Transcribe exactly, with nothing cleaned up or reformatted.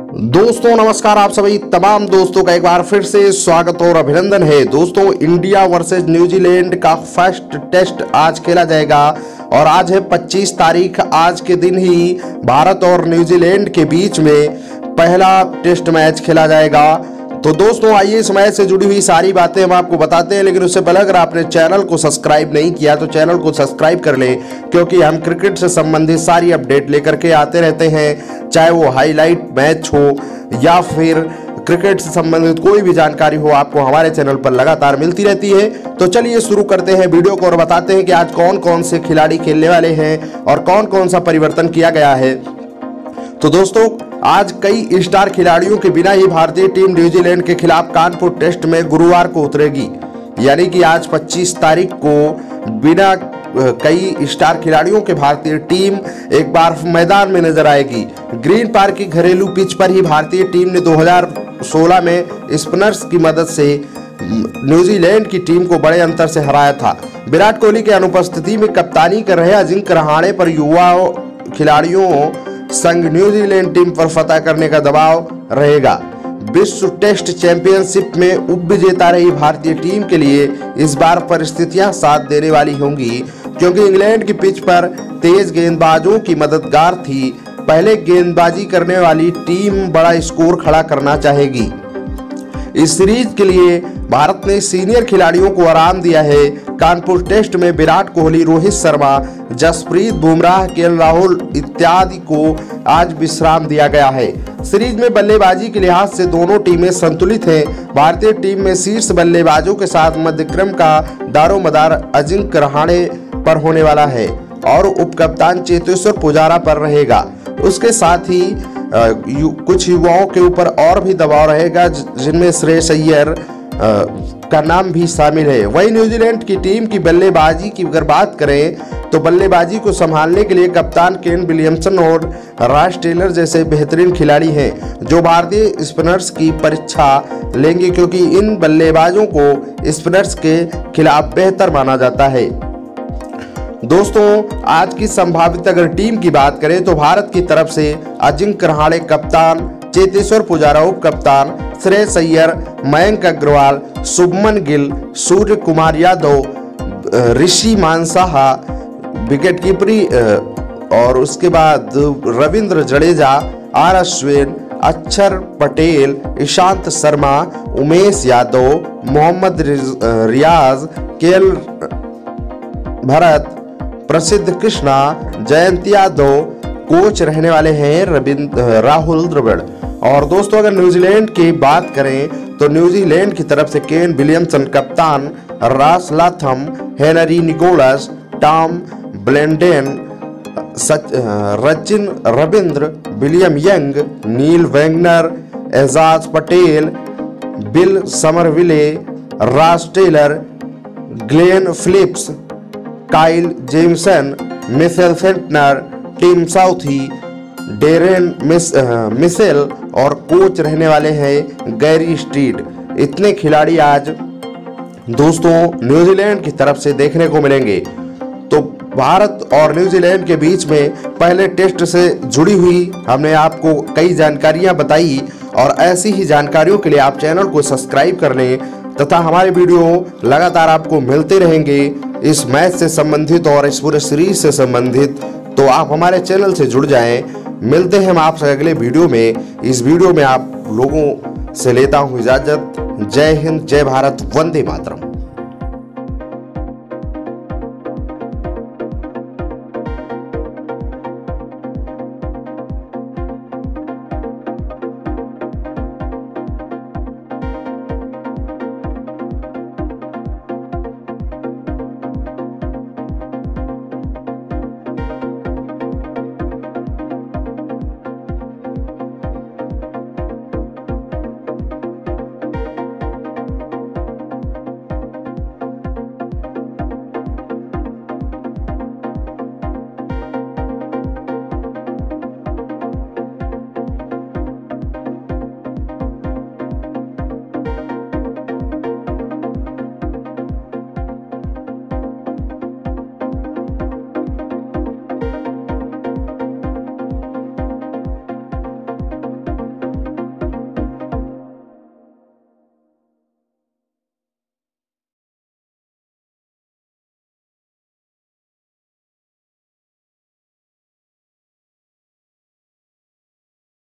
दोस्तों नमस्कार, आप सभी तमाम दोस्तों का एक बार फिर से स्वागत और अभिनंदन है। दोस्तों इंडिया वर्सेस न्यूजीलैंड का फर्स्ट टेस्ट आज खेला जाएगा और आज है पच्चीस तारीख। आज के दिन ही भारत और न्यूजीलैंड के बीच में पहला टेस्ट मैच खेला जाएगा। तो दोस्तों आइए इस मैच से जुड़ी हुई सारी बातें हम आपको बताते हैं, लेकिन उससे पहले अगर आपने चैनल को सब्सक्राइब नहीं किया तो चैनल को सब्सक्राइब कर लें, क्योंकि हम क्रिकेट से संबंधित सारी अपडेट लेकर के आते रहते हैं। चाहे वो हाईलाइट मैच हो या फिर क्रिकेट से संबंधित कोई भी जानकारी हो, आपको हमारे चैनल पर लगातार मिलती रहती है। तो चलिए शुरू करते हैं वीडियो को और बताते हैं कि आज कौन कौन से खिलाड़ी खेलने वाले हैं और कौन कौन सा परिवर्तन किया गया है। तो दोस्तों आज कई स्टार खिलाड़ियों के बिना ही भारतीय टीम न्यूजीलैंड के खिलाफ कानपुर टेस्ट में गुरुवार को उतरेगी, यानी कि आज पच्चीस तारीख को बिना कई स्टार खिलाड़ियों के भारतीय टीम एक बार मैदान में नजर आएगी। ग्रीन पार्क की घरेलू पिच पर ही भारतीय टीम ने दो हज़ार सोलह में स्पिनर्स की मदद से न्यूजीलैंड की टीम को बड़े अंतर से हराया था। विराट कोहली की अनुपस्थिति में कप्तानी कर रहे अजिंक्य रहाणे पर युवा खिलाड़ियों संग न्यूजीलैंड टीम पर फतह करने का दबाव रहेगा। विश्व टेस्ट चैंपियनशिप में उप विजेता रही भारतीय टीम के लिए इस बार परिस्थितियां साथ देने वाली होंगी, क्योंकि इंग्लैंड की पिच पर तेज गेंदबाजों की मददगार थी। पहले गेंदबाजी करने वाली टीम बड़ा स्कोर खड़ा करना चाहेगी। इस सीरीज के लिए भारत ने सीनियर खिलाड़ियों को आराम दिया है। कानपुर टेस्ट में विराट कोहली, रोहित शर्मा, जसप्रीत बुमराह, केएल राहुल इत्यादि को आज विश्राम दिया गया है। सीरीज में बल्लेबाजी के लिहाज से दोनों टीमें संतुलित हैं। भारतीय टीम में शीर्ष बल्लेबाजों के साथ मध्यक्रम का दारोमदार अजिंक्य रहाणे पर होने वाला है और उपकप्तान चेतेश्वर पुजारा पर रहेगा। उसके साथ ही यु, कुछ युवाओं के ऊपर और भी दबाव रहेगा, जिनमें श्रेयस अय्यर का नाम भी शामिल है। वहीं न्यूजीलैंड की टीम की बल्लेबाजी की अगर बात करें तो बल्लेबाजी को संभालने के लिए कप्तान केन विलियमसन और रॉस टेलर जैसे बेहतरीन खिलाड़ी हैं, जो भारतीय स्पिनर्स की परीक्षा लेंगे, क्योंकि इन बल्लेबाजों को स्पिनर्स के खिलाफ बेहतर माना जाता है। दोस्तों आज की संभावित अगर टीम की बात करें तो भारत की तरफ से अजिंक्य रहाणे कप्तान, चेतेश्वर पुजारा उप कप्तान, श्रेयस अय्यर, मयंक अग्रवाल, शुभमन गिल, सूर्य कुमार यादव, ऋषि मानसाहा विकेटकीपरी, और उसके बाद Ravindra Jadeja, R Ashwin, Axar Patel, Ishant Sharma, Umesh Yadav, Mohammed Riyaz, KL Bharat, Prasidh Krishna, Jayant Yadav. Coach रहने वाले हैं रविंद्र राहुल द्रविड़। और दोस्तों अगर न्यूजीलैंड की बात करें तो न्यूजीलैंड की तरफ से केन विलियमसन कप्तान, Ross Latham, Henry Nicholls, Tom Blundell, Sachin Ravindra, William Young, Neil Wagner, Ajaz Patel, Bill Somerville, Ross Taylor, Glenn Phillips, Kyle Jamieson, Mitchell Santner, Tim Southee, Darren मिस, मिशेल और कोच रहने वाले हैं गैरी स्ट्रीट। इतने खिलाड़ी आज दोस्तों न्यूजीलैंड की तरफ से देखने को मिलेंगे। तो भारत और न्यूजीलैंड के बीच में पहले टेस्ट से जुड़ी हुई हमने आपको कई जानकारियां बताई, और ऐसी ही जानकारियों के लिए आप चैनल को सब्सक्राइब कर लें तथा हमारे वीडियो लगातार आपको मिलते रहेंगे इस मैच से संबंधित और इस पूरे सीरीज से संबंधित। तो आप हमारे चैनल से जुड़ जाएं। मिलते हैं हम आपसे अगले वीडियो में। इस वीडियो में आप लोगों से लेता हूं इजाजत। जय हिंद, जय भारत, वंदे मातरम।